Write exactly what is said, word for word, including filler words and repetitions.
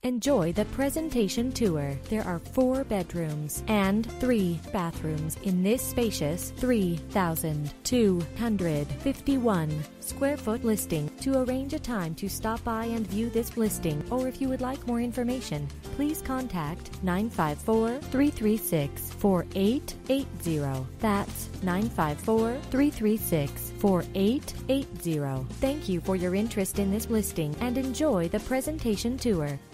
Enjoy the presentation tour. There are four bedrooms and three bathrooms in this spacious three thousand two hundred fifty-one square foot listing. To arrange a time to stop by and view this listing, or if you would like more information, please contact nine five four, three three six, four eight eight zero. That's nine five four, three three six, four eight eight zero. Thank you for your interest in this listing and enjoy the presentation tour.